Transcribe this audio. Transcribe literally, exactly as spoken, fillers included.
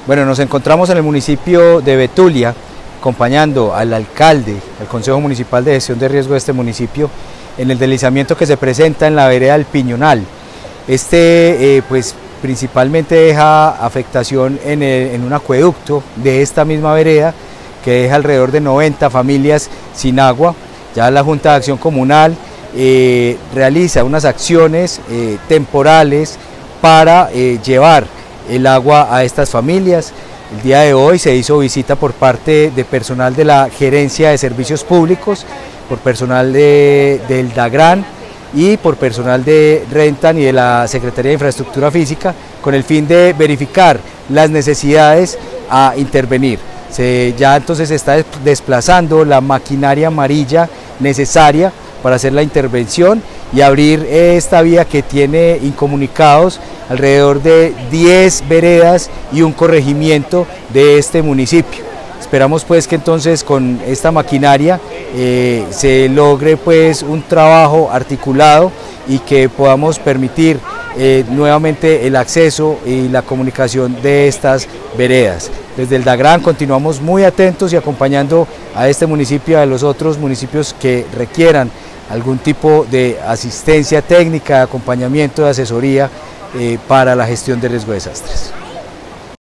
Bueno, nos encontramos en el municipio de Betulia, acompañando al alcalde, al Consejo Municipal de Gestión de Riesgo de este municipio, en el deslizamiento que se presenta en la vereda del Piñonal. Este, eh, pues, principalmente deja afectación en, el, en un acueducto de esta misma vereda, que deja alrededor de noventa familias sin agua. Ya la Junta de Acción Comunal eh, realiza unas acciones eh, temporales para eh, llevar el agua a estas familias. El día de hoy se hizo visita por parte de personal de la Gerencia de Servicios Públicos, por personal de, del DAGRAN y por personal de Rentan y de la Secretaría de Infraestructura Física, con el fin de verificar las necesidades a intervenir. Se, ya entonces se está desplazando la maquinaria amarilla necesaria para hacer la intervención y abrir esta vía que tiene incomunicados alrededor de diez veredas y un corregimiento de este municipio. Esperamos pues que entonces con esta maquinaria eh, se logre pues un trabajo articulado y que podamos permitir eh, nuevamente el acceso y la comunicación de estas veredas. Desde el DAGRAN continuamos muy atentos y acompañando a este municipio y a los otros municipios que requieran algún tipo de asistencia técnica, de acompañamiento, de asesoría eh, para la gestión de riesgo de desastres.